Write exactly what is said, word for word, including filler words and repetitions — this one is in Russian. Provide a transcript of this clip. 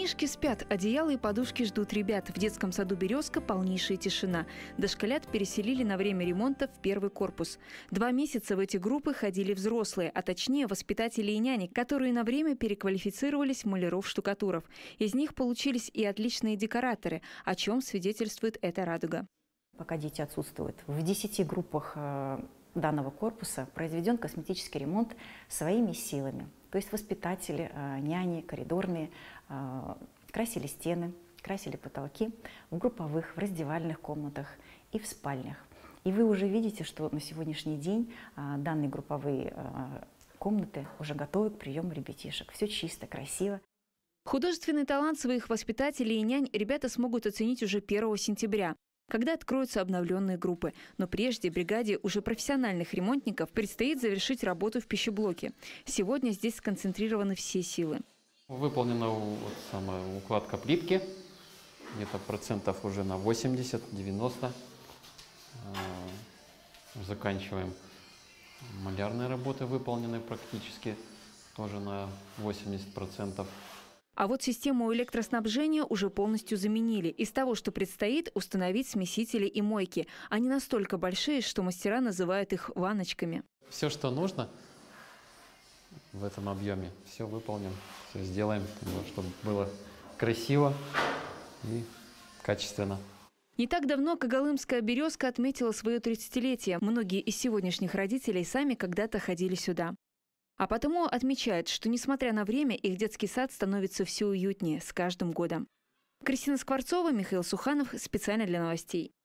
Детишки спят, одеяла и подушки ждут ребят. В детском саду «Березка» полнейшая тишина. Дошколят переселили на время ремонта в первый корпус. Два месяца в эти группы ходили взрослые, а точнее воспитатели и няни, которые на время переквалифицировались в маляров-штукатуров. Из них получились и отличные декораторы, о чем свидетельствует эта радуга. Пока дети отсутствуют, в десяти группах данного корпуса произведен косметический ремонт своими силами. То есть воспитатели, няни, коридорные красили стены, красили потолки в групповых, в раздевальных комнатах и в спальнях. И вы уже видите, что на сегодняшний день данные групповые комнаты уже готовы к приему ребятишек. Все чисто, красиво. Художественный талант своих воспитателей и нянь ребята смогут оценить уже первого сентября, когда откроются обновленные группы. Но прежде бригаде уже профессиональных ремонтников предстоит завершить работу в пищеблоке. Сегодня здесь сконцентрированы все силы. Выполнена вот самая укладка плитки, где-то процентов уже на восемьдесят-девяносто. Заканчиваем. Малярные работы выполнены практически тоже на восемьдесят процентов. А вот систему электроснабжения уже полностью заменили. Из того, что предстоит, установить смесители и мойки. Они настолько большие, что мастера называют их ванночками. Все, что нужно в этом объеме, все выполним, все сделаем, чтобы было красиво и качественно. Не так давно Когалымская «Березка» отметила свое тридцатилетие. Многие из сегодняшних родителей сами когда-то ходили сюда. А потому отмечают, что, несмотря на время, их детский сад становится все уютнее с каждым годом. Кристина Скворцова, Михаил Суханов. Специально для новостей.